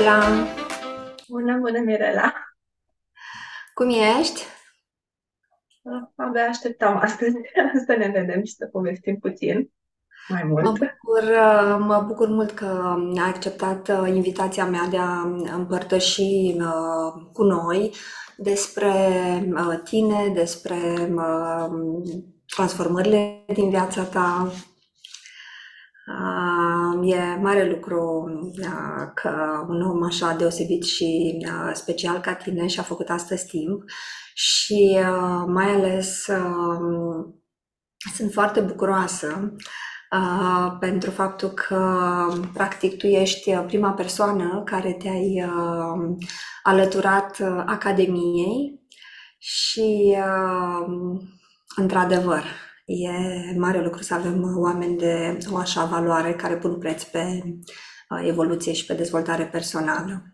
Daniela! Bună, bună, Mirela! Cum ești? Abia așteptam astăzi să ne vedem și să povestim puțin mai Mă mult. bucur, mă bucur mult că ai acceptat invitația mea de a împărtăși cu noi despre tine, despre transformările din viața ta. E mare lucru că un om așa deosebit și special ca tine și-a făcut astăzi timp și mai ales sunt foarte bucuroasă pentru faptul că, practic, tu ești prima persoană care te-ai alăturat Academiei și, într-adevăr, e mare lucru să avem oameni de o așa valoare care pun preț pe evoluție și pe dezvoltare personală.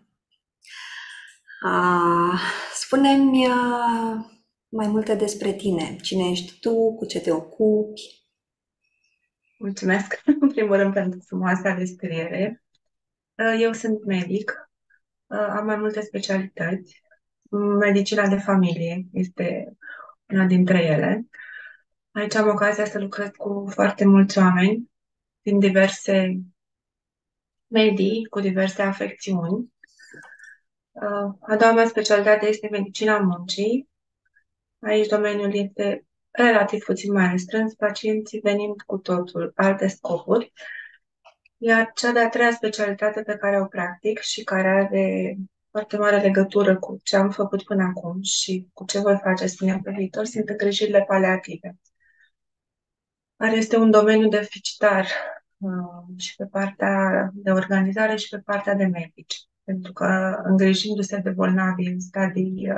Spune-mi mai multe despre tine. Cine ești tu? Cu ce te ocupi? Mulțumesc, în primul rând, pentru frumoasa descriere. Eu sunt medic, am mai multe specialități. Medicina de familie este una dintre ele. Aici am ocazia să lucrez cu foarte mulți oameni din diverse medii, cu diverse afecțiuni. A doua mea specialitate este medicina muncii. Aici domeniul este relativ puțin mai restrâns, pacienții venind cu totul alte scopuri. Iar cea de-a treia specialitate pe care o practic și care are foarte mare legătură cu ce am făcut până acum și cu ce voi face, spuneam, pe viitor, sunt îngrijirile paliative, care este un domeniu deficitar și pe partea de organizare și pe partea de medici. Pentru că îngrijindu-se de bolnavi în stadii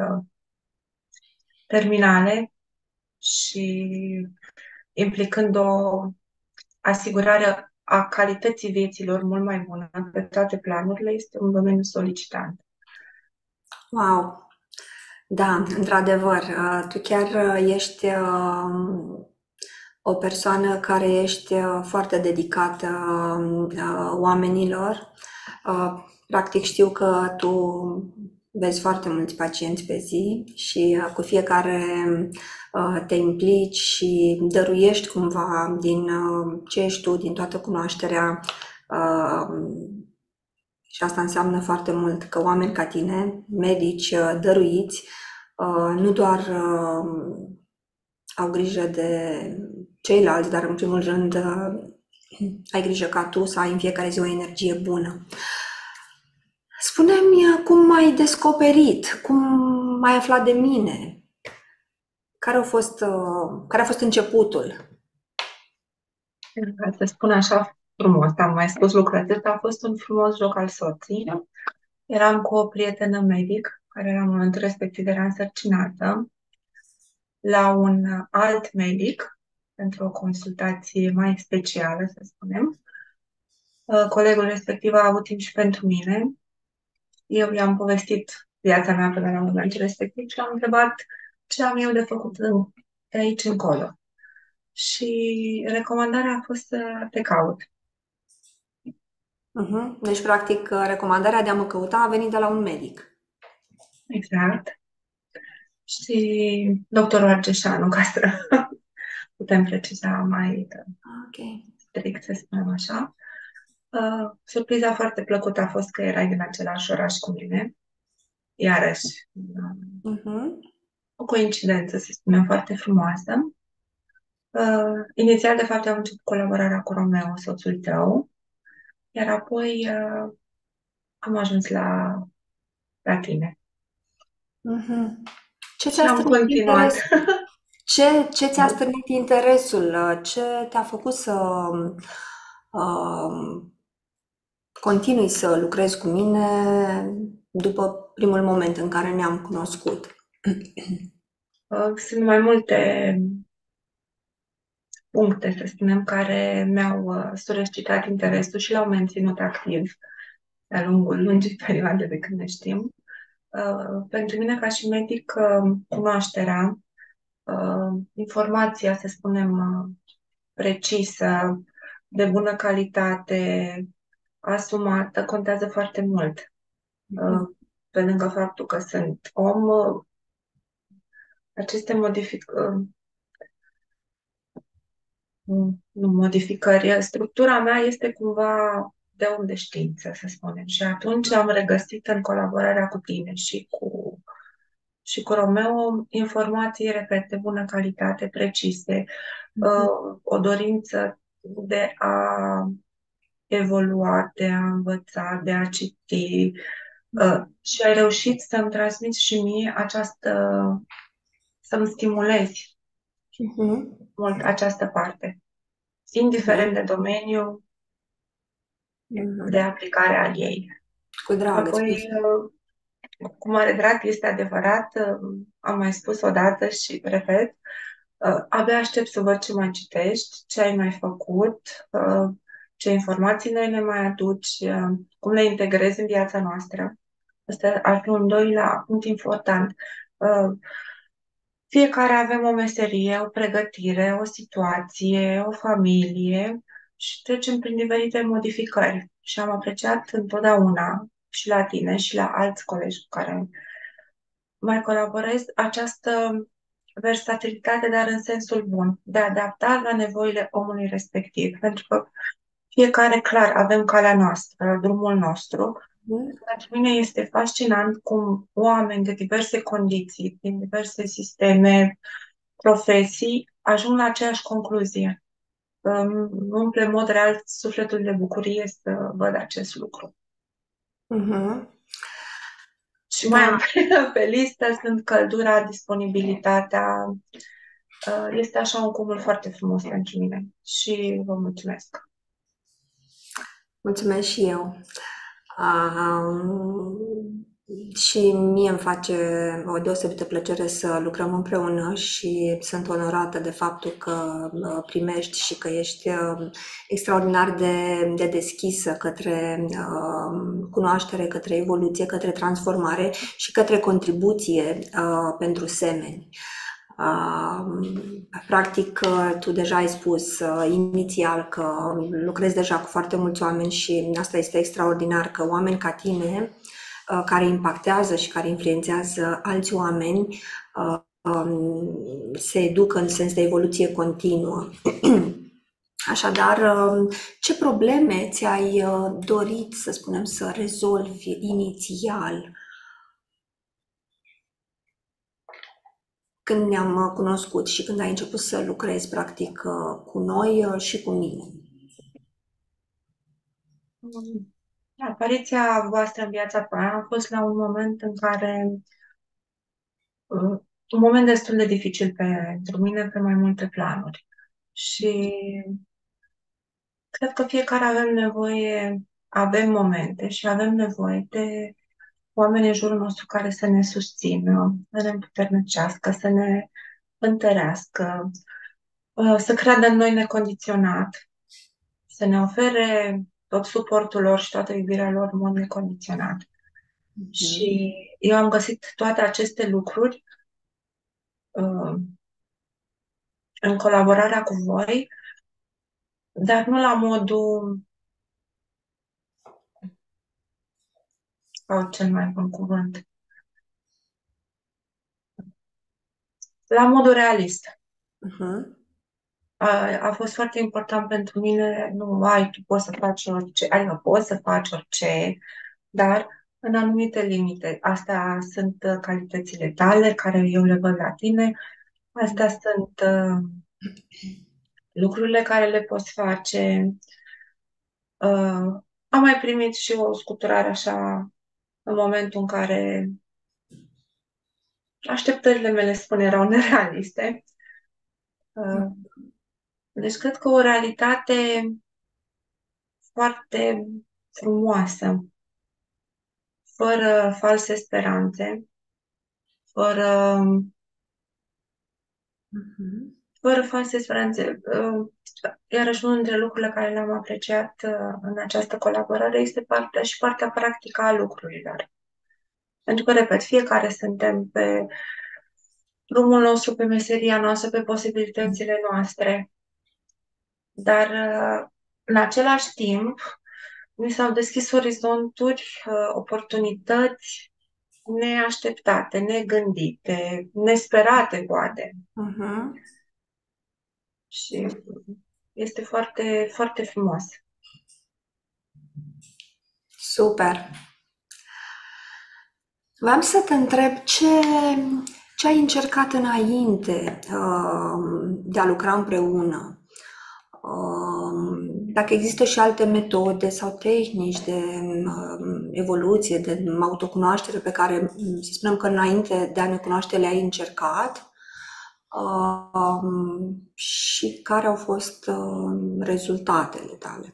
terminale și implicând o asigurare a calității vieților mult mai bună pe toate planurile, este un domeniu solicitant. Wow! Da, într-adevăr, tu chiar ești o persoană care ești foarte dedicată oamenilor. Practic știu că tu vezi foarte mulți pacienți pe zi și cu fiecare te implici și dăruiești cumva din ce ești tu, din toată cunoașterea. Și asta înseamnă foarte mult că oameni ca tine, medici dăruiți, nu doar au grijă de ceilalți, dar în primul rând ai grijă ca tu să ai în fiecare zi o energie bună. Spune-mi cum ai descoperit, cum ai aflat de mine, care a fost începutul? Ca să spun așa frumos, am mai spus lucrul acesta, a fost un frumos joc al soții. Eram cu o prietenă medic, care era în momentul respectiv era însărcinată, la un alt medic, pentru o consultație mai specială, să spunem. Colegul respectiv a avut timp și pentru mine. Eu i-am povestit viața mea până la momentul respectiv și am întrebat ce am eu de făcut de aici încolo. Și recomandarea a fost să te caut. Deci, practic, recomandarea de a mă căuta a venit de la un medic. Exact. Și doctorul Argeșanu, ca să putem preciza mai Ok. strict, să spunem așa. Surpriza foarte plăcută a fost că erai din același oraș cu mine. Iarăși, Mhm. o coincidență, să spunem, foarte frumoasă. Inițial, de fapt, am început colaborarea cu Romeo, soțul tău, iar apoi am ajuns la tine. Mhm. Ce Și ți-a am stârnit continuat. interesul? Ce ți-a stârnit interesul? Ce te-a făcut să uh, continui să lucrezi cu mine după primul moment în care ne-am cunoscut? Sunt mai multe puncte, să spunem, care mi-au solicitat interesul și l-au menținut activ de-a lungul lungii perioade de când ne știm. Pentru mine, ca și medic, cunoașterea, informația, să spunem, precisă, de bună calitate, asumată, contează foarte mult. Uh, Pe lângă faptul că sunt om, aceste modificări, structura mea este cumva de om de știință, să spunem. Și atunci am regăsit în colaborarea cu tine și cu Romeo informații, repet, de bună calitate, precise, o dorință de a evolua, de a învăța, de a citi, și ai reușit să-mi transmiți și mie să-mi stimulezi mult această parte, indiferent de domeniu de aplicare al ei. Cu drag, îți Apoi, cu mare drag, este adevărat, am mai spus odată și repet, abia aștept să văd ce mai citești, ce ai mai făcut, ce informații noi ne mai aduci, cum le integrezi în viața noastră. Asta ar fi un doilea punct important. Fiecare avem o meserie, o pregătire, o situație, o familie și trecem prin diferite modificări. Și am apreciat întotdeauna și la tine și la alți colegi cu care mai colaborez această versatilitate, dar în sensul bun, de adaptare la nevoile omului respectiv. Pentru că fiecare, clar, avem calea noastră, drumul nostru. Pentru mine este fascinant cum oameni de diverse condiții, din diverse sisteme, profesii, ajung la aceeași concluzie. Îmi umple în mod real sufletul de bucurie să văd acest lucru. Și mai am pe listă sunt căldura, disponibilitatea. Este așa un cumul foarte frumos pentru mine și vă mulțumesc. Mulțumesc și eu. Um, și mie îmi face o deosebită plăcere să lucrăm împreună și sunt onorată de faptul că primești și că ești extraordinar de deschisă către cunoaștere, către evoluție, către transformare și către contribuție pentru semeni. Practic, tu deja ai spus inițial că lucrezi deja cu foarte mulți oameni și asta este extraordinar, că oameni ca tine, care impactează și care influențează alți oameni, se educă în sens de evoluție continuă. Așadar, ce probleme ți-ai dorit, să spunem, să rezolvi inițial când ne-am cunoscut și când ai început să lucrezi, practic, cu noi și cu mine? Apariția voastră în viața mea a fost la un moment în care, un moment destul de dificil pentru mine pe mai multe planuri. Și cred că fiecare avem momente și avem nevoie de oameni în jurul nostru care să ne susțină, să ne împuternicească, să ne întărească, să creadă în noi necondiționat, să ne ofere tot suportul lor și toată iubirea lor în mod necondiționat. Și eu am găsit toate aceste lucruri în colaborarea cu voi, dar nu la modul, sau cel mai bun cuvânt, la modul realist. A fost foarte important pentru mine, nu, tu poți să faci orice, adică poți să faci orice, dar în anumite limite. Astea sunt calitățile tale, care eu le văd la tine, astea sunt lucrurile care le poți face. Am mai primit și o scuturare așa în momentul în care așteptările mele, spun, erau nerealiste. Deci cred că o realitate foarte frumoasă, fără false speranțe, fără, fără false speranțe. Iarăși unul dintre lucrurile care le-am apreciat în această colaborare este partea practică a lucrurilor. Pentru că, repet, fiecare suntem pe drumul nostru, pe meseria noastră, pe posibilitățile noastre. Dar, în același timp, mi s-au deschis orizonturi, oportunități neașteptate, negândite, nesperate, poate. Mhm. Și este foarte, foarte frumos. Super. Vreau să te întreb ce ai încercat înainte de a lucra împreună. Dacă există și alte metode sau tehnici de evoluție, de autocunoaștere pe care, să spunem că înainte de a ne cunoaște le-ai încercat și care au fost rezultatele tale.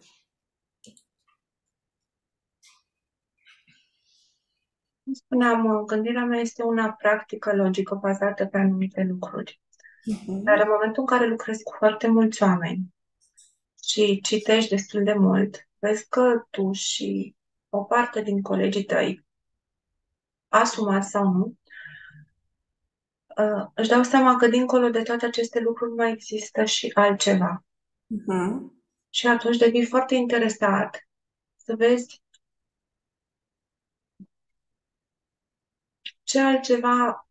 Cum spuneam, gândirea mea este una practică, logică, bazată pe anumite lucruri. Dar în momentul în care lucrezi cu foarte mulți oameni și citești destul de mult, vezi că tu și o parte din colegii tăi, asumați sau nu, își dau seama că dincolo de toate aceste lucruri mai există și altceva. Mhm. Și atunci devii foarte interesat să vezi ce altceva,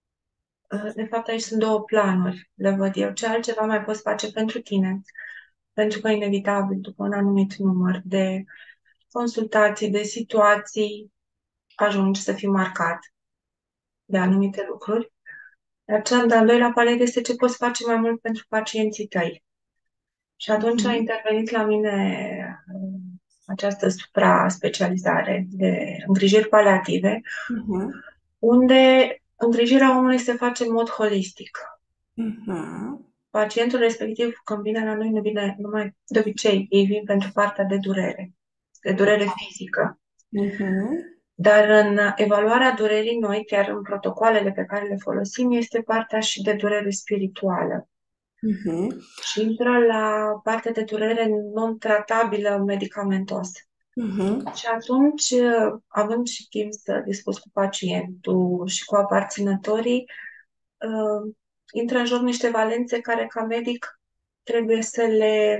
de fapt aici sunt două planuri, le văd eu, ce altceva mai poți face pentru tine, pentru că inevitabil, după un anumit număr de consultații, de situații, ajungi să fii marcat de anumite lucruri. Iar cel de-al doilea palet este ce poți face mai mult pentru pacienții tăi. Și atunci a Mhm. intervenit la mine această supra-specializare de îngrijiri paliative, Mhm. unde îngrijirea omului se face în mod holistic. Mhm. Pacientul respectiv, când vine la noi, nu vine numai de obicei, ei vin pentru partea de durere fizică. Mhm. Dar în evaluarea durerii noi, chiar în protocoalele pe care le folosim, este partea și de durere spirituală. Mhm. Și intră la partea de durere non-tratabilă medicamentos. Mhm. Și atunci, având și timp să discuți cu pacientul și cu aparținătorii, intră în joc niște valențe care, ca medic, trebuie să le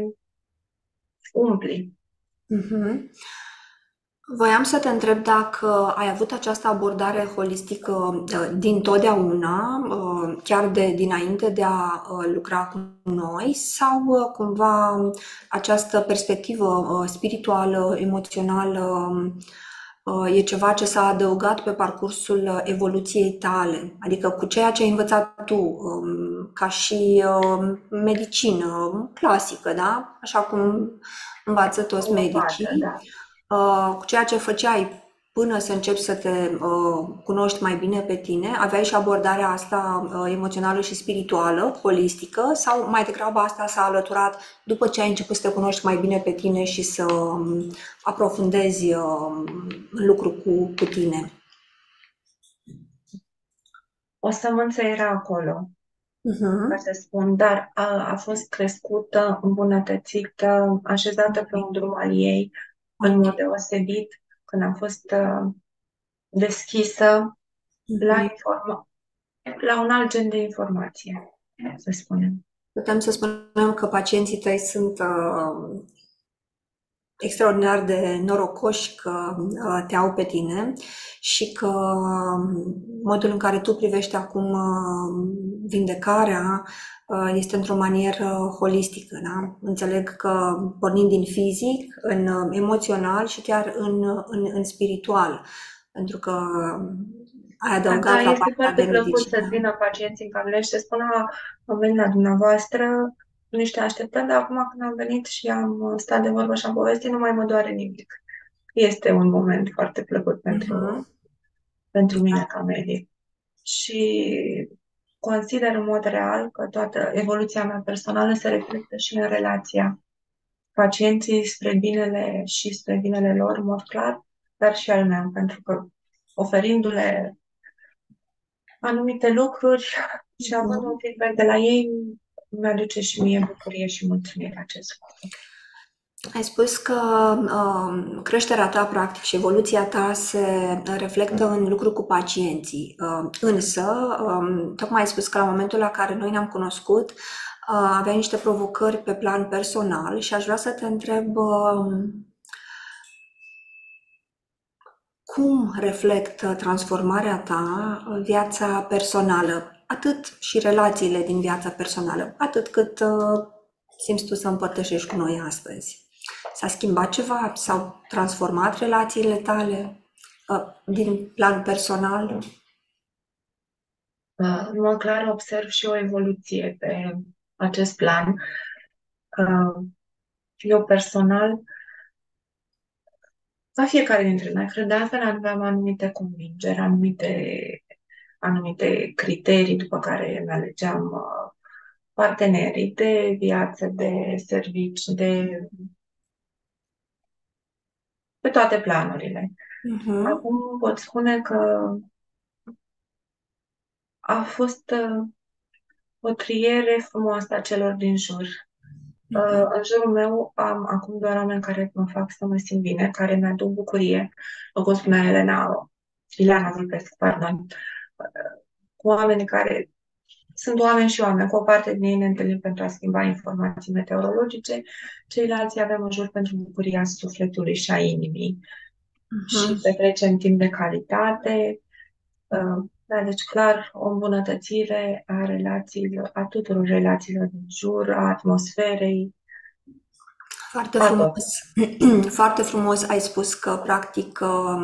umpli. Mhm. Voiam să te întreb dacă ai avut această abordare holistică din totdeauna, chiar de dinainte de a lucra cu noi, sau cumva această perspectivă spirituală, emoțională, e ceva ce s-a adăugat pe parcursul evoluției tale, adică cu ceea ce ai învățat tu, ca și medicină clasică, da? Așa cum învață toți Alopată, medicii, da. cu ceea ce făceai până să începi să te cunoști mai bine pe tine, aveai și abordarea asta emoțională și spirituală, holistică, sau mai degrabă asta s-a alăturat după ce ai început să te cunoști mai bine pe tine și să aprofundezi în lucru cu tine? O sămânță era acolo, ca Uh-huh. să spun, dar a fost crescută, îmbunătățită, așezată pe un drum al ei, în mod Ok. deosebit, când am fost deschisă la, Uh-huh. la un alt gen de informație, să spunem. Putem să spunem că pacienții tăi sunt extraordinar de norocoși că te au pe tine și că modul în care tu privești acum vindecarea este într-o manieră holistică, da? Înțeleg că pornind din fizic, în emoțional și chiar în spiritual, pentru că ai Da, adăugat la este partea foarte de plăcut să-ți medicină. vină pacienții în cabinet și să spună: am venit la dumneavoastră, niște așteptări, dar acum când am venit și am stat de vorbă și am povestit, nu mai mă doare nimic." Este un moment foarte plăcut Mhm. pentru mine ca medic. Și consider în mod real că toată evoluția mea personală se reflectă și în relația pacienții spre binele și spre binele lor, în mod clar, dar și al meu, pentru că oferindu-le anumite lucruri și având un Mhm. feedback de la ei, mi-aduce și mie bucurie și mulțumire acest lucru. Ai spus că creșterea ta, practic, și evoluția ta se reflectă în lucru cu pacienții. Însă, tocmai ai spus că la momentul la care noi ne-am cunoscut, aveai niște provocări pe plan personal și aș vrea să te întreb cum reflectă transformarea ta viața personală, atât și relațiile din viața personală, atât cât simți tu să împărtășești cu noi astăzi? S-a schimbat ceva? S-au transformat relațiile tale din plan personal? În mod clar observ și o evoluție pe acest plan. Uh, Eu personal, ca fiecare dintre noi, cred de altfel aveam anumite convingeri, anumite criterii după care ne alegeam partenerii de viață, de servici, pe toate planurile. Mhm, Acum pot spune că a fost o triere frumoasă a celor din jur. mhm, În jurul meu am acum doar oameni care mă fac să mă simt bine, care mi-aduc bucurie. După cum spunea Ileana Vulpescu, pardon, cu oameni care sunt oameni și oameni. Cu o parte din ei ne întâlnim pentru a schimba informații meteorologice, ceilalți avem în jur pentru bucuria sufletului și a inimii și mhm. petrecem timp de calitate. Da, deci clar o îmbunătățire a relațiilor, a tuturor relațiilor din jur, a atmosferei, Foarte a tot. frumos. Foarte frumos ai spus că, practic,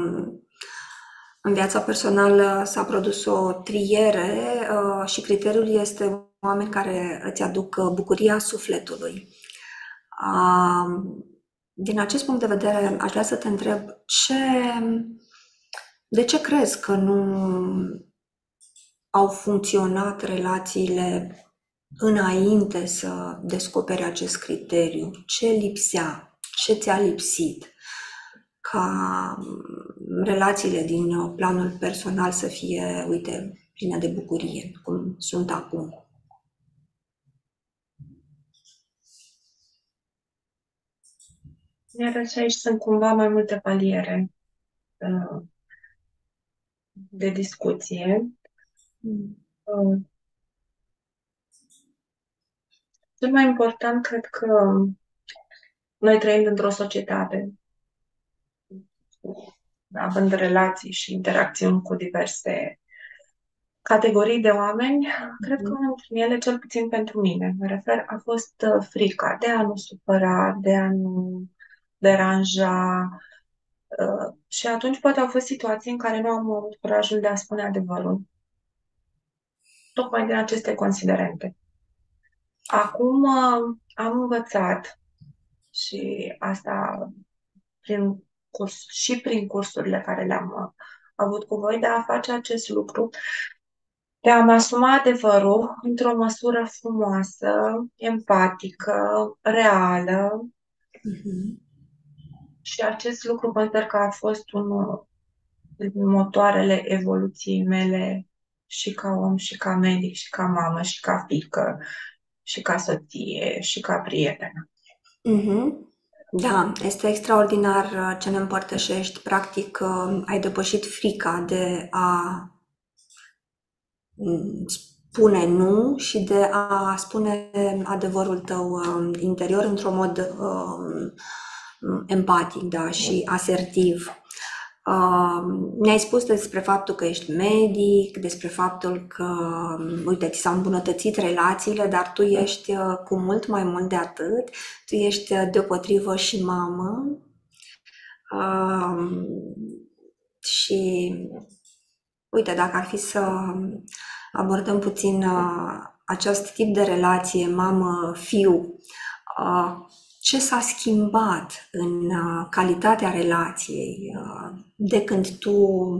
în viața personală s-a produs o triere și criteriul este oameni care îți aduc bucuria sufletului. Din acest punct de vedere, aș vrea să te întreb de ce crezi că nu au funcționat relațiile înainte să descoperi acest criteriu? Ce lipsea? Ce ți-a lipsit ca relațiile din planul personal să fie, uite, pline de bucurie, cum sunt acum? Iar și aici sunt cumva mai multe paliere uh, de discuție. Mm. Uh, Cel mai important, cred că noi trăim într-o societate, având relații și interacțiuni cu diverse categorii de oameni, cred că unul dintre ele, cel puțin pentru mine, mă refer, a fost frica de a nu supăra, de a nu deranja. Și atunci poate au fost situații în care nu am avut curajul de a spune adevărul, tocmai din aceste considerente. Acum am învățat și asta prin cursurile care le-am avut cu voi, de a face acest lucru, de a-mi asuma adevărul într-o măsură frumoasă, empatică, reală. Mhm. Și acest lucru consider că a fost unul din motoarele evoluției mele și ca om, și ca medic, și ca mamă, și ca fiică, și ca soție, și ca prietenă. Mhm. Da, este extraordinar ce ne împărtășești. Practic, ai depășit frica de a spune nu și de a spune adevărul tău interior într-un mod empatic, da, și asertiv. Ne-ai spus despre faptul că ești medic, despre faptul că, uite, ți s-au îmbunătățit relațiile, dar tu ești cu mult mai mult de atât. Tu ești deopotrivă și mamă. Um, și, uite, dacă ar fi să abordăm puțin acest tip de relație mamă-fiu, ce s-a schimbat în calitatea relației de când tu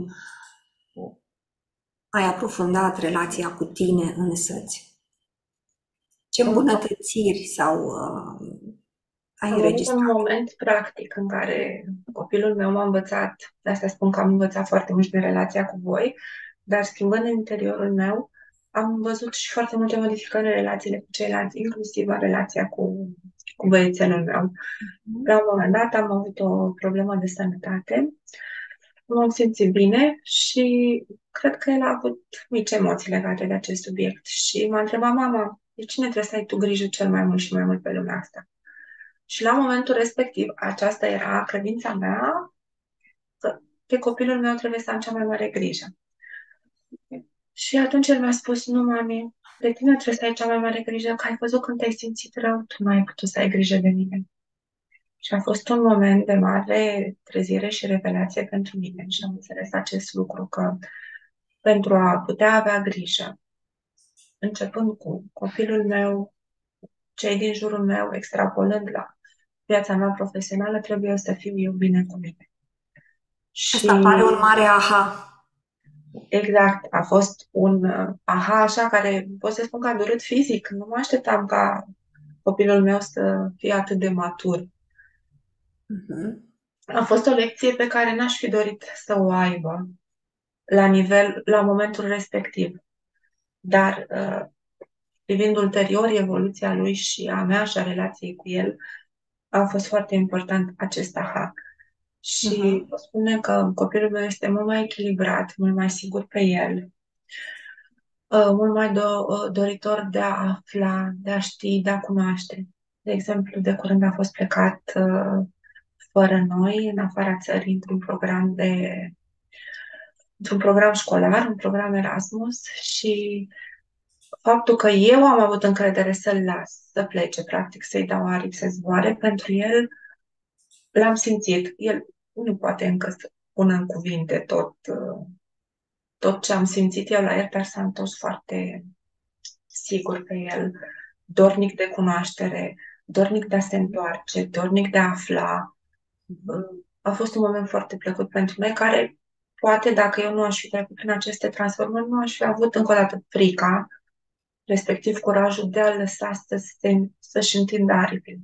ai aprofundat relația cu tine însăți? Ce îmbunătățiri sau ai Am avut un înregistrat? moment practic în care copilul meu m-a învățat, de asta spun că am învățat foarte mult din relația cu voi, dar schimbând în interiorul meu, am văzut și foarte multe modificări în relațiile cu ceilalți, inclusiv în relația cu băiețelul meu. La un moment dat am avut o problemă de sănătate, nu m-am simțit bine și cred că el a avut mici emoții legate de acest subiect și m-a întrebat mama, de cine trebuie să ai tu grijă cel mai mult și mai mult pe lumea asta? Și la momentul respectiv, aceasta era credința mea că de copilul meu trebuie să am cea mai mare grijă. Și atunci el mi-a spus, nu, mami, de tine trebuie să ai cea mai mare grijă, că ai văzut când te-ai simțit rău, tu nu ai putut să ai grijă de mine. Și a fost un moment de mare trezire și revelație pentru mine și am înțeles acest lucru, că pentru a putea avea grijă, începând cu copilul meu, cei din jurul meu, extrapolând la viața mea profesională, trebuie să fiu eu bine cu mine. Asta Și pare un mare aha. exact, a fost un aha așa care pot să spun că a durut fizic. Nu mă așteptam ca copilul meu să fie atât de matur. Mhm. A fost o lecție pe care n-aș fi dorit să o aibă la momentul respectiv. Dar privind ulterior evoluția lui și a mea și a relației cu el, a fost foarte important acest aha. Și Mhm. pot spune că copilul meu este mult mai echilibrat, mult mai sigur pe el, mult mai doritor de a afla, de a ști, de a cunoaște. De exemplu, de curând a fost plecat fără noi, în afara țării, într-un program școlar, un program Erasmus și faptul că eu am avut încredere să-l las să plece, practic, să-i dau aripi să zboare, pentru el l-am simțit. El nu poate încă să pună în cuvinte tot ce am simțit eu la el, dar s-a întors foarte sigur pe el, dornic de cunoaștere, dornic de a se întoarce, dornic de a afla. A fost un moment foarte plăcut pentru noi, care poate, dacă eu nu aș fi trecut prin aceste transformări, nu aș fi avut încă o dată frica, respectiv curajul de a lăsa să-și întindă aripile.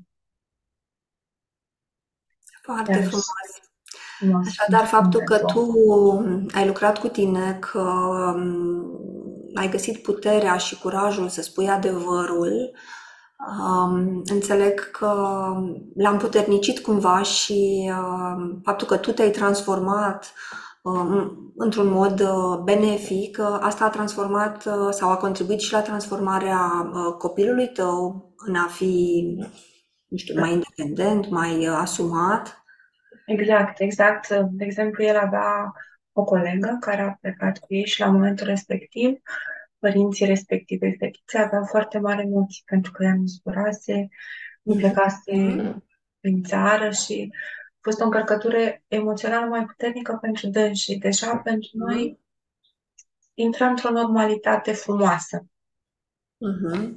Foarte Iar frumos. nu Așadar, spun faptul că pentru tu asta. ai lucrat cu tine, că ai găsit puterea și curajul să spui adevărul, înțeleg că l-am puternicit cumva și faptul că tu te-ai transformat într-un mod benefic, asta a transformat sau a contribuit și la transformarea copilului tău în a fi, nu știu, mai independent, mai asumat. Exact, exact. De exemplu, el avea o colegă care a plecat cu ei și la momentul respectiv, părinții respectivei fetițe aveau foarte mari emoții pentru că ea nu zburase, nu plecase în țară și a fost o încărcătură emoțională mai puternică pentru dânsi și deja pentru Mhm. noi intra într-o normalitate frumoasă. Mhm.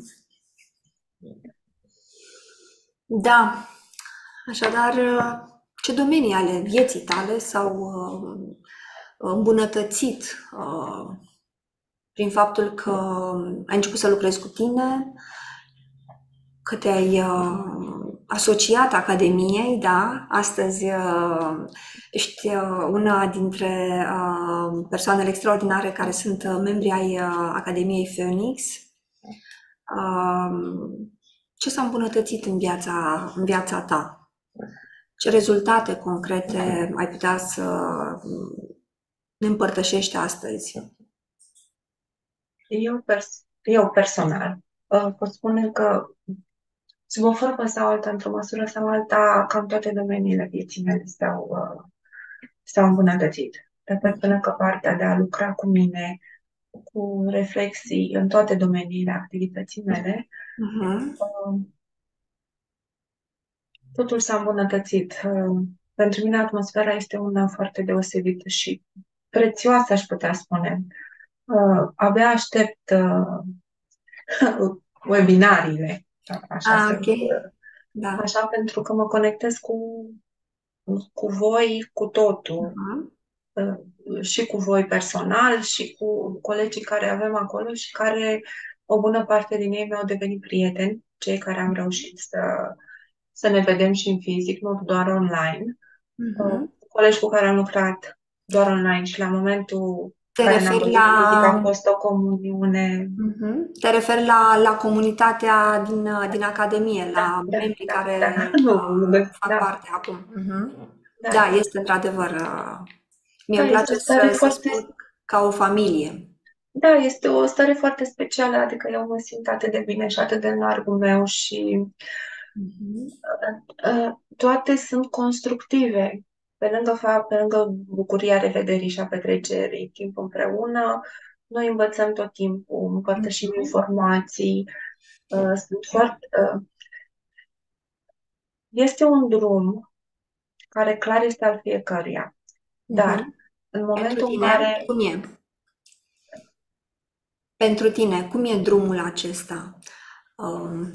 Da, așadar, ce domenii ale vieții tale s-au îmbunătățit prin faptul că ai început să lucrezi cu tine, că te-ai asociat Academiei, da? Astăzi ești una dintre persoanele extraordinare care sunt membri ai Academiei Phoenix. Ce s-a îmbunătățit în viața ta? Ce rezultate concrete ai putea să ne împărtășești astăzi? Eu personal pot spune că sub o formă sau alta, într-o măsură sau alta, cam toate domeniile vieții mele s-au îmbunătățit. Repet, până că partea de a lucra cu mine, cu reflexii în toate domeniile activității mele, Mhm. uh, totul s-a îmbunătățit. Pentru mine atmosfera este una foarte deosebită și prețioasă, aș putea spune. Abia aștept webinariile, așa Ah, să ok. Da. așa pentru că mă conectez cu voi, cu totul, Mhm. și cu voi personal și cu colegii care avem acolo și care, o bună parte din ei mi-au devenit prieteni, cei care am reușit să ne vedem și în fizic, nu doar online. Mhm. Colegi cu care am lucrat doar online și la momentul în Te care ne-am referi văzut la, fizic a fost o comuniune. Te referi la comunitatea din Academie, Da, la da, membrii da, da. care Nu, fac da, parte acum. Mhm. Da, da. este într-adevăr. Mie Da, îmi este place o stare să foarte. spun ca o familie. Da, este o stare foarte specială, adică eu mă simt atât de bine și atât de în largul meu și Mhm. toate sunt constructive. pe lângă bucuria revederii și a petrecerii timp împreună, noi învățăm tot timpul, împărtășim Mhm. informații, sunt foarte, este un drum care clar este al fiecăruia, dar Mhm. în Pentru momentul în tine, care cum e? Pentru tine, cum e drumul acesta? Um,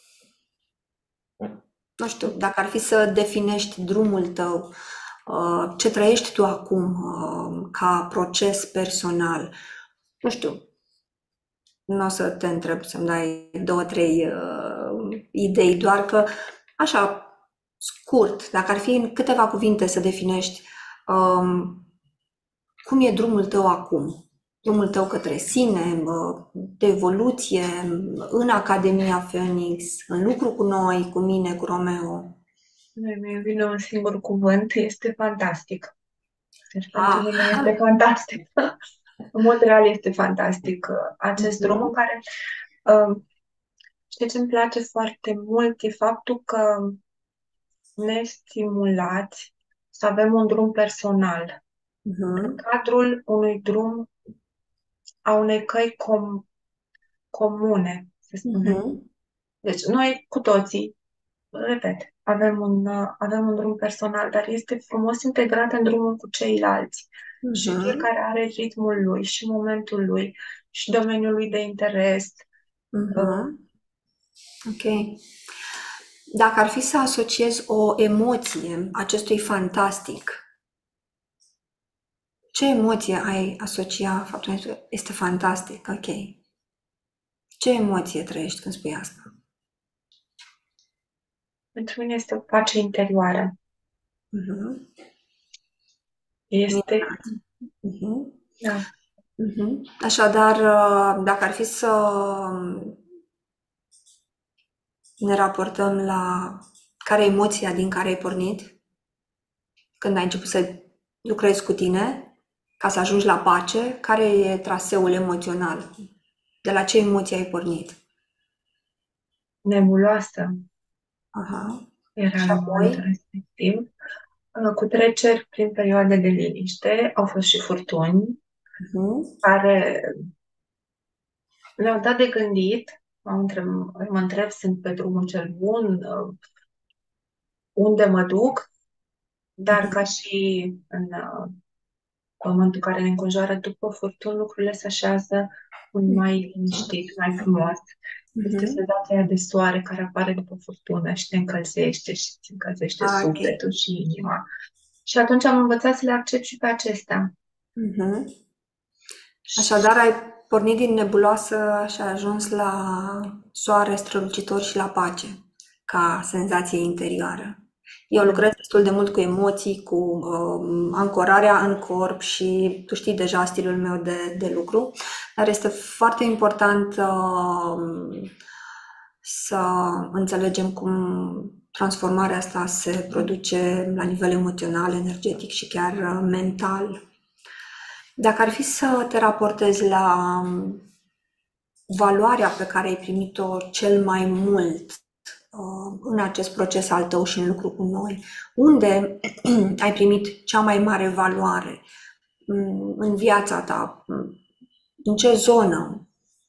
nu știu, dacă ar fi să definești drumul tău, ce trăiești tu acum, ca proces personal, nu știu, nu o să te întreb să-mi dai două, trei idei, doar că, așa, scurt, dacă ar fi în câteva cuvinte să definești um, cum e drumul tău acum, drumul tău către sine, de evoluție, în Academia Phoenix, în lucru cu noi, cu mine, cu Romeo. mi vine un singur cuvânt, este fantastic. Deci pentru Ah, mine este fantastic. În mod real este fantastic acest drum în mhm, care știi ce îmi place foarte mult? E faptul că ne stimulați să avem un drum personal în mhm, cadrul unui drum, a unei căi comune, să spunem. mhm, Deci noi cu toții, repet, avem un drum personal, dar este frumos integrat în drumul cu ceilalți. Și mhm, fiecare are ritmul lui și momentul lui și domeniul lui de interes. Uh, mhm. Ok. Dacă ar fi să asociez o emoție acestui fantastic, ce emoție ai asocia faptul că este fantastic? Ok. Ce emoție trăiești când spui asta? Pentru mine este o pace interioară. Mhm. Este, Minunat. Mhm. da, Mhm. Așadar, dacă ar fi să ne raportăm la care e emoția din care ai pornit când ai început să lucrezi cu tine, ca să ajungi la pace, care e traseul emoțional? De la ce emoție ai pornit? nebuloasă Aha. era Și la momentul apoi? respectiv. Cu treceri prin perioade de liniște, au fost și furtuni Mhm. care le-au dat de gândit. Mă întreb, sunt pe drumul cel bun? Unde mă duc? Dar ca și în pământul care ne înconjoară după furtuni, lucrurile se așează un mai liniștit, mai frumos. Este Mhm. senzația de soare care apare după furtună și te încălzește și îți încălzește Ah, ok. sufletul și inima. Și atunci am învățat să le accept și pe acestea. Mhm. Și Așadar, ai pornit din nebuloasă și ai ajuns la soare strălucitor și la pace, ca senzație interioară. Eu da, lucrez destul de mult cu emoții, cu ancorarea în corp și tu știi deja stilul meu de lucru, dar este foarte important să înțelegem cum transformarea asta se produce la nivel emoțional, energetic și chiar mental. Dacă ar fi să te raportezi la valoarea pe care ai primit-o cel mai mult în acest proces al tău și în lucru cu noi, unde ai primit cea mai mare valoare în viața ta? În ce zonă?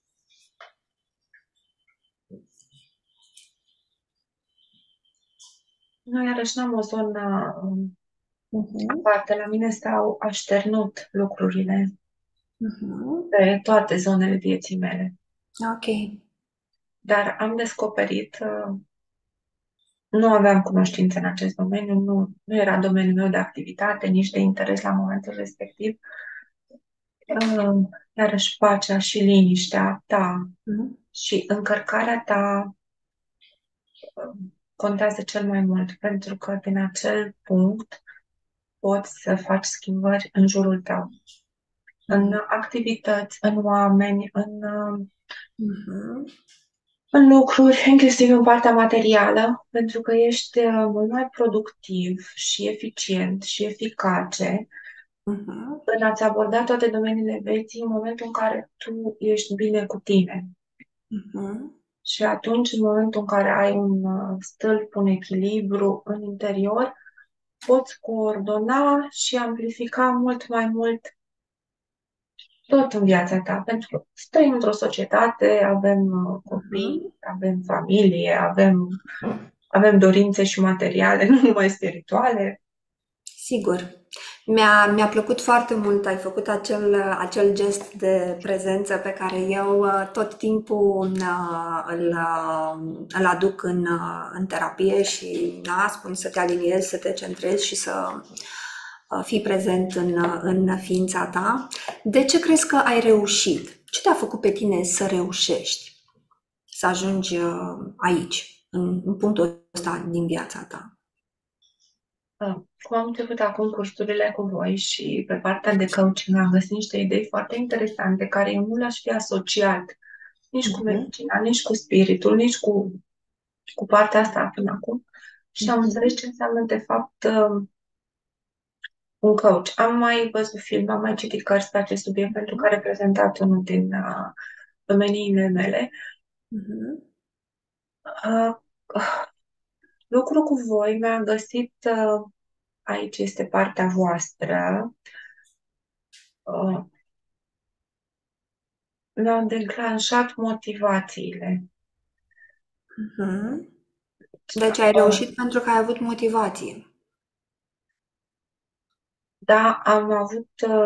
noi iarăși n-am o zonă Uh-huh. aparte. La mine s-au așternut lucrurile Uh-huh. pe toate zonele vieții mele. Ok. Dar am descoperit, nu aveam cunoștință în acest domeniu, nu era domeniul meu de activitate, nici de interes la momentul respectiv. Iarăși pacea și liniștea ta Uh-huh. și încărcarea ta contează cel mai mult, pentru că din acel punct poți să faci schimbări în jurul tău, în activități, în oameni, Uh-huh. în lucruri, inclusiv în partea materială, pentru că ești mult mai productiv și eficient și eficace Uh-huh. în a-ți aborda toate domeniile vieții în momentul în care tu ești bine cu tine. Uh-huh. Și atunci, în momentul în care ai un stâlp, un echilibru în interior, poți coordona și amplifica mult mai mult tot în viața ta, pentru că trăim într-o societate, avem copii, Mhm. avem familie, avem dorințe și materiale, nu numai spirituale. Sigur. Mi-a plăcut foarte mult, ai făcut acel gest de prezență pe care eu tot timpul îl aduc în terapie și spun să te aliniezi, să te centrezi și să fii prezent în ființa ta. De ce crezi că ai reușit? Ce te-a făcut pe tine să reușești, să ajungi aici, în punctul ăsta din viața ta? Cum am început acum cursurile cu voi și pe partea de coaching am găsit niște idei foarte interesante care eu nu le-aș fi asociat nici cu Mhm, medicina, nici cu spiritul, nici cu partea asta până acum. Și am înțeles mhm, ce înseamnă de fapt un coach. Am mai văzut film, am mai citit cărți pe acest subiect pentru că a reprezentat unul din domeniile mele. mhm, Uh, Lucru cu voi mi-a găsit, aici este partea voastră, uh, mi-au declanșat motivațiile. mhm. Deci ai Uh, reușit pentru că ai avut motivație. Da, am avut,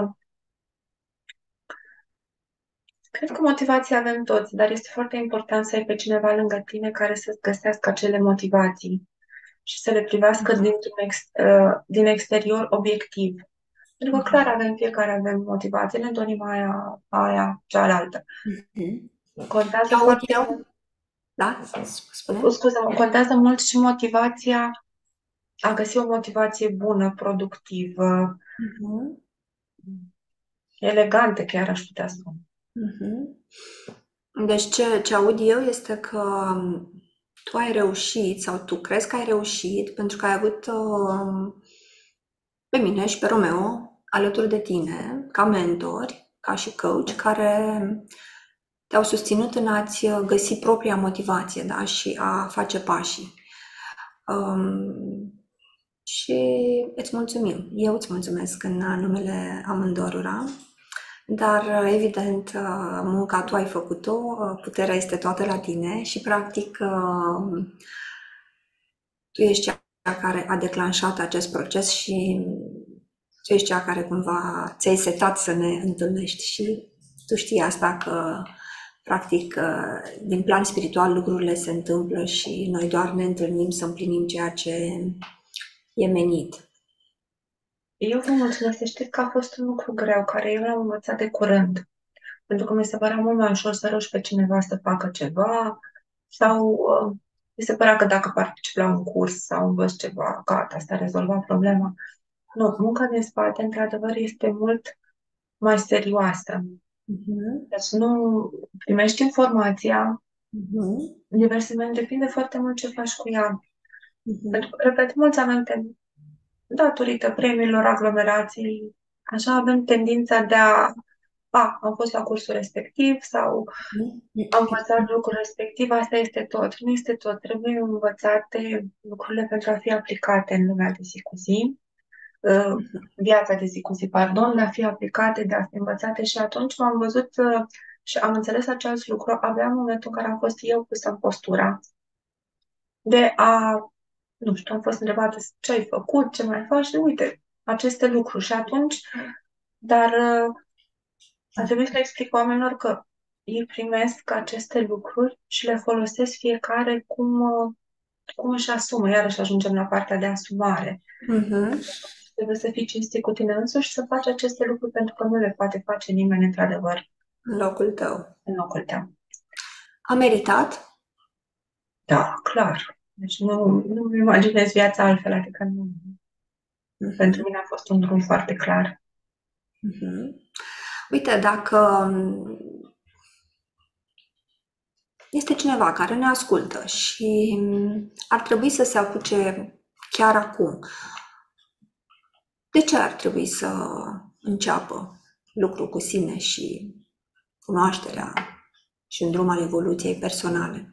cred că motivații avem toți, dar este foarte important să ai pe cineva lângă tine care să-ți găsească acele motivații și să le privească din exterior obiectiv. Pentru că clar avem motivații, ne dorim aia, cealaltă. Mhm. Ce Contează aud foarte eu? mult, Da? Spune? scuze, contează mult și motivația, a găsi o motivație bună, productivă, Mhm. elegantă, chiar aș putea spune. Mhm. Deci ce aud eu este că tu ai reușit sau tu crezi că ai reușit pentru că ai avut pe mine și pe Romeo alături de tine ca mentori, ca și coach, care te-au susținut în a-ți găsi propria motivație, da? Și a face pașii. Um, și îți mulțumim. Eu îți mulțumesc în numele amândorura. Dar, evident, munca tu ai făcut-o, puterea este toată la tine și, practic, tu ești cea care a declanșat acest proces și tu ești cea care cumva ți-ai setat să ne întâlnești și tu știi asta că, practic, din plan spiritual lucrurile se întâmplă și noi doar ne întâlnim să împlinim ceea ce e menit. Eu vă mulțumesc, să știți că a fost un lucru greu, care eu l-am învățat de curând. Pentru că mi se părea mult mai ușor să rogi pe cineva să facă ceva sau mi se părea că dacă particip la un curs sau învăț ceva, gata, asta a rezolvat problema. Nu, munca din spate, într-adevăr, este mult mai serioasă. Mhm, Deci nu primești informația, mhm, diversement, depinde foarte mult ce faci cu ea. Pentru mhm, că, repet, mulți avem, datorită premiilor, aglomerației, așa avem tendința de am fost la cursul respectiv sau am învățat lucrul respectiv, asta este tot. Nu este tot. Trebuie învățate lucrurile pentru a fi aplicate în lumea de zi cu zi, viața de zi cu zi, pardon, de a fi aplicate, de a fi învățate și atunci m-am văzut și am înțeles acest lucru abia în momentul în care am fost eu pusă în postura de nu știu, am fost întrebată ce ai făcut, ce mai faci și uite, aceste lucruri. Și atunci, dar a trebuit să le explic oamenilor că ei primesc aceste lucruri și le folosesc fiecare cum își asumă. Iarăși ajungem la partea de asumare. mhm. Trebuie să fii cinstit cu tine însuși și să faci aceste lucruri pentru că nu le poate face nimeni într-adevăr În locul tău. în locul tău. A meritat? Da, clar. Deci nu-mi imaginez viața altfel, adică nu. Pentru Mhm, mine a fost un drum foarte clar. mhm. Uite, dacă este cineva care ne ascultă și ar trebui să se apuce chiar acum, de ce ar trebui să înceapă lucrul cu sine și cunoașterea și un drum al evoluției personale?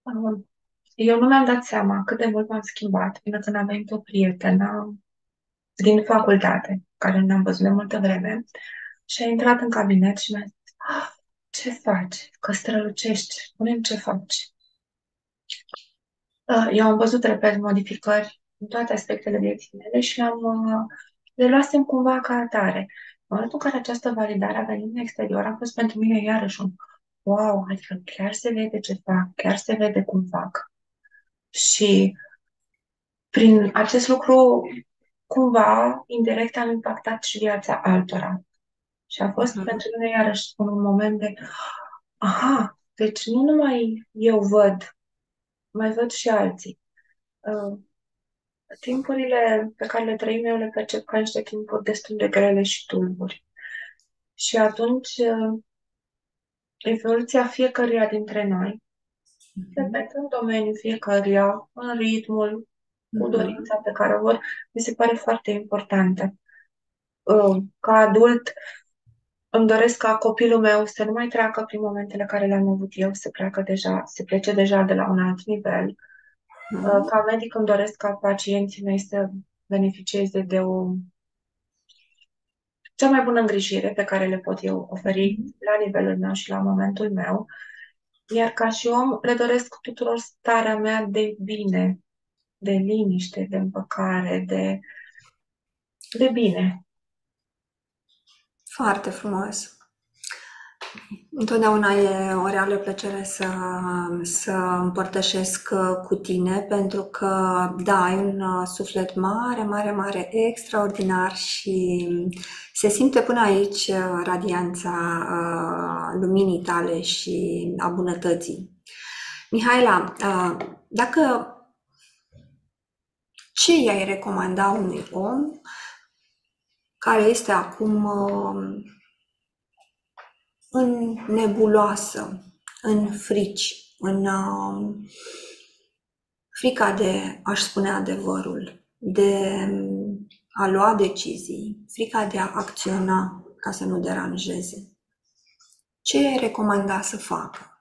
Eu nu mi-am dat seama cât de mult m-am schimbat până când am venit o prietenă din facultate, care ne-am văzut de multă vreme, și a intrat în cabinet și mi-a zis: "Ah, ce faci? Că strălucești. Spune-mi ce faci." Eu am văzut, repet, modificări în toate aspectele vieții mele și le luasem cumva ca atare. În momentul în care această validare a venit în exterior, a fost pentru mine iarăși un wow, adică chiar se vede ce fac, chiar se vede cum fac. Și prin acest lucru, cumva, indirect, am impactat și viața altora. Și a fost Mhm, pentru mine iarăși un moment de aha, deci nu numai eu văd, mai văd și alții. Uh, Timpurile pe care le trăim, eu le percep ca niște timpuri destul de grele și tulburi. Și atunci, evoluția fiecăruia dintre noi, mhm, repet, în domeniul fiecăruia, în ritmul, cu mhm, dorința pe care o vor, mi se pare foarte importantă. Ca adult, îmi doresc ca copilul meu să nu mai treacă prin momentele care le-am avut eu, să plece deja de la un alt nivel. mhm, Ca medic îmi doresc ca pacienții mei să beneficieze de o cea mai bună îngrijire pe care le pot eu oferi mhm. la nivelul meu și la momentul meu. Iar ca și om, le doresc tuturor starea mea de bine, de liniște, de împăcare, de bine. Foarte frumos. Întotdeauna e o reală plăcere să împărtășesc cu tine, pentru că, da, ai un suflet mare, mare, mare, extraordinar și se simte până aici radianța luminii tale și a bunătății. Mihaela, dacă ce i-ai recomanda unui om care este acum în nebuloasă, în frici, în frica de a-și spune adevărul, de a lua decizii, frica de a acționa ca să nu deranjeze? Ce ai recomanda să facă?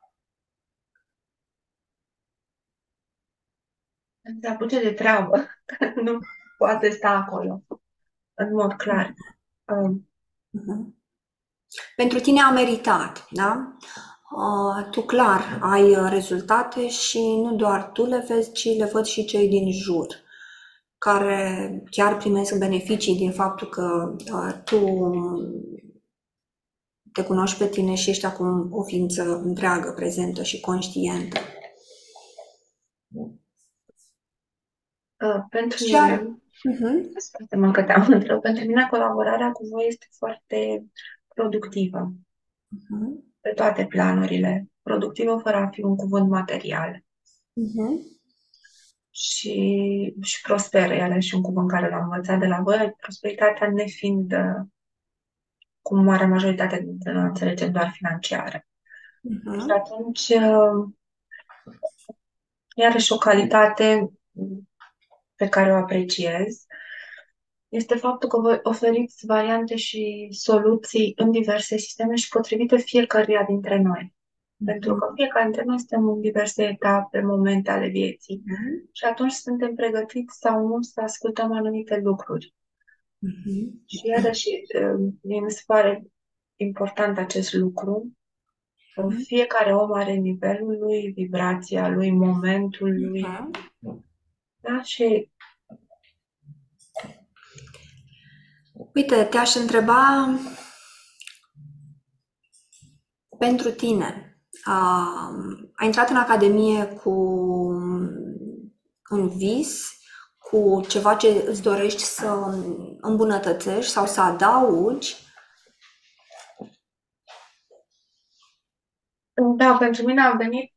Se apuce de treabă, nu poate sta acolo, în mod clar. Um, Mhm. Pentru tine a meritat, da? Tu clar ai rezultate și nu doar tu le vezi, ci le văd și cei din jur, care chiar primesc beneficii din faptul că tu te cunoști pe tine și ești acum o ființă întreagă, prezentă și conștientă. Pentru Și ar... mine, Mhm, scuze-mă că te-am întrebat, pentru mine colaborarea cu voi este foarte productivă mhm, pe toate planurile. Productivă fără a fi un cuvânt material. mhm, Și prosperă, ele și un cuvânt care l-am învățat de la voi, prosperitatea nefiind, cum marea majoritate dintre noi înțelegem, doar financiară. Și mhm, atunci, iarăși o calitate pe care o apreciez este faptul că voi oferiți variante și soluții în diverse sisteme și potrivite fiecăruia dintre noi. Pentru că mhm, fiecare dintre noi suntem în diverse etape, momente ale vieții. Și atunci suntem pregătiți sau nu să ascultăm anumite lucruri. mhm, Și iarăși, mie mi se pare important acest lucru. Fiecare om are nivelul lui, vibrația lui, momentul lui. mhm. Da? Și Uite, te-aș întreba pentru tine. Ai intrat în academie cu un vis, cu ceva ce îți dorești să îmbunătățești sau să adaugi. da, pentru mine a venit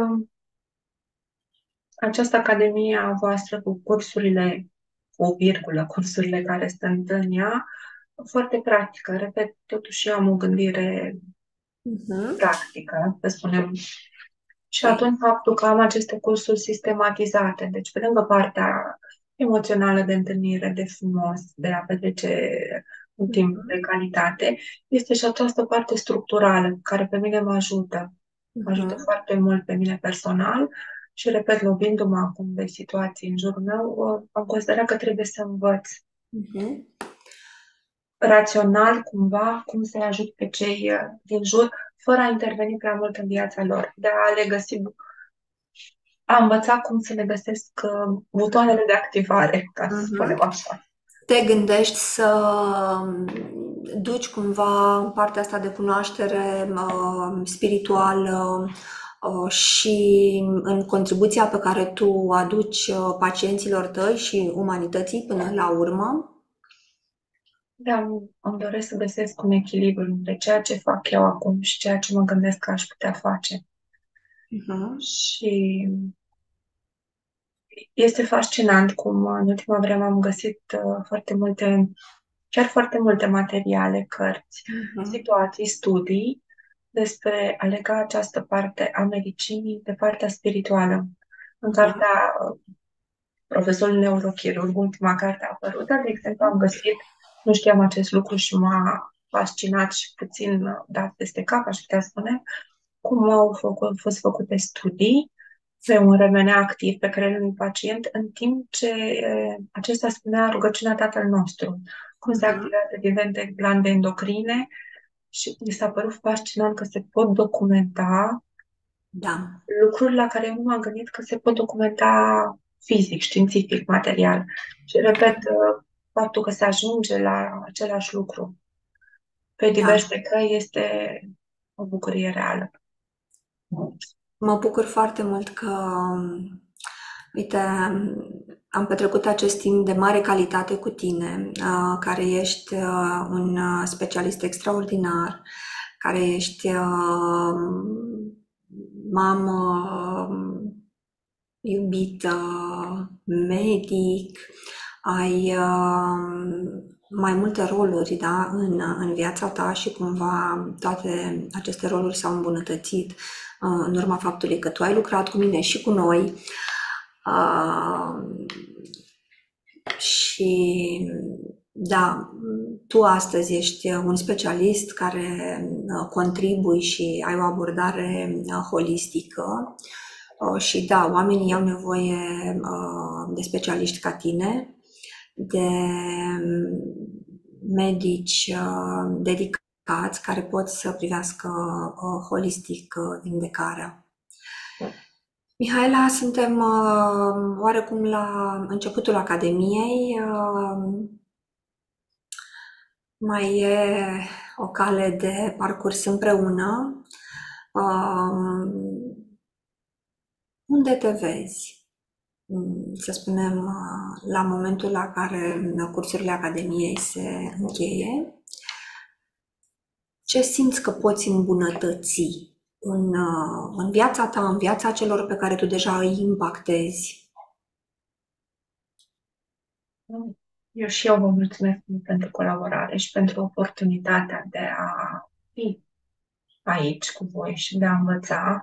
această academie a voastră cu cursurile, cu virgulă, cursurile care sunt în ea, foarte practică. Repet, totuși eu am o gândire Mhm. practică, să spunem. Și Ok. atunci faptul că am aceste cursuri sistematizate, deci pe lângă partea emoțională de întâlnire, de frumos, de a petrece un timp de calitate, este și această parte structurală care pe mine mă ajută. Mă ajută Mhm. foarte mult pe mine personal Și repet, lovindu-mă acum de situații în jurul meu, am considerat că trebuie să învăț Mhm. rațional cumva cum să-i ajut pe cei din jur, fără a interveni prea mult în viața lor, de a le găsi, a învăța cum să le găsesc butoanele de activare, ca să Mhm. spunem așa. Te gândești să duci cumva partea asta de cunoaștere spirituală și în contribuția pe care tu o aduci pacienților tăi și umanității până la urmă? Da, îmi doresc să găsesc un echilibru între ceea ce fac eu acum și ceea ce mă gândesc că aș putea face. Mhm. Și este fascinant cum în ultima vreme am găsit chiar foarte multe materiale, cărți, Mhm. situații, studii despre a lega această parte a medicinii de partea spirituală. În Mhm. cartea profesorul neurochirurg, ultima carte apărută, de exemplu, am găsit, nu știam acest lucru și m-a fascinat și puțin dat peste cap, aș putea spune, cum fost făcute studii pe un RMN activ pe creierul unui pacient, în timp ce acesta spunea rugăciunea Tatăl nostru, cum se Mhm. activează diverse glande endocrine și mi s-a părut fascinant că se pot documenta Da, lucruri la care nu m-am gândit că se pot documenta fizic, științific, material. Și repet, faptul că se ajunge la același lucru pe da. diverse căi este o bucurie reală. Mă bucur foarte mult că, uite, am petrecut acest timp de mare calitate cu tine, care ești un specialist extraordinar, care ești mamă, iubită, medic, ai mai multe roluri, da, în viața ta și cumva toate aceste roluri s-au îmbunătățit în urma faptului că tu ai lucrat cu mine și cu noi. Uh, și da, tu astăzi ești un specialist care contribui și ai o abordare holistică și da, oamenii au nevoie de specialiști ca tine, de medici dedicați care pot să privească holistic vindecarea. Mihaela, suntem oarecum la începutul Academiei. Mai e o cale de parcurs împreună. Unde te vezi? Să spunem, la momentul la care cursurile Academiei se încheie, ce simți că poți îmbunătăți în viața ta, în viața celor pe care tu deja îi impactezi? Eu vă mulțumesc mult pentru colaborare și pentru oportunitatea de a fi aici cu voi și de a învăța.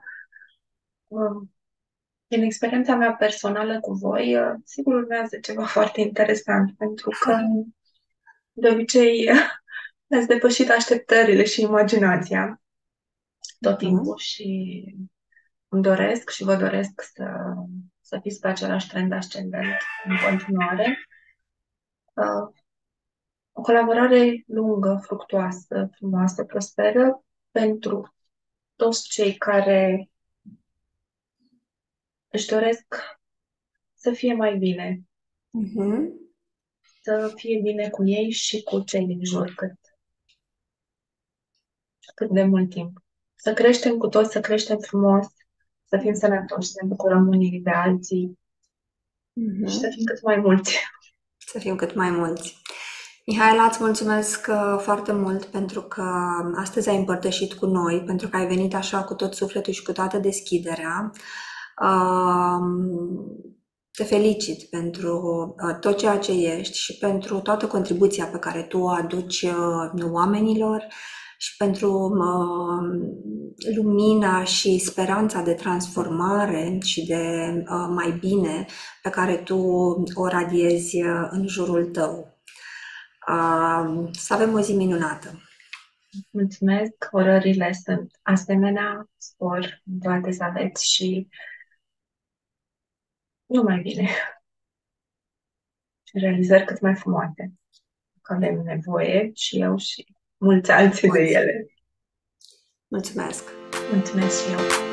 Din experiența mea personală cu voi, sigur urmează ceva foarte interesant, pentru că de obicei ați depășit așteptările și imaginația tot Mhm. timpul și îmi doresc și vă doresc să fiți pe același trend ascendent în continuare. Uh, O colaborare lungă, fructuoasă, frumoasă, prosperă pentru toți cei care își doresc să fie mai bine, Mhm. să fie bine cu ei și cu cei din jur cât de mult timp. Să creștem cu toți, să creștem frumos, să fim sănătoși, să ne bucurăm unii de alții și să Mhm. fim cât mai mulți. Să fim cât mai mulți. Mihaela, îți mulțumesc foarte mult pentru că astăzi ai împărtășit cu noi, pentru că ai venit așa cu tot sufletul și cu toată deschiderea. Te felicit pentru tot ceea ce ești și pentru toată contribuția pe care tu o aduci oamenilor și pentru lumina și speranța de transformare și de mai bine pe care tu o radiezi în jurul tău. Să avem o zi minunată! Mulțumesc, orările sunt asemenea, spor în toate să aveți și numai bine. Și realizări cât mai frumoase. Că avem nevoie și eu și mulți alții de Mulți. ele. Mulțumesc! Mulțumesc și eu!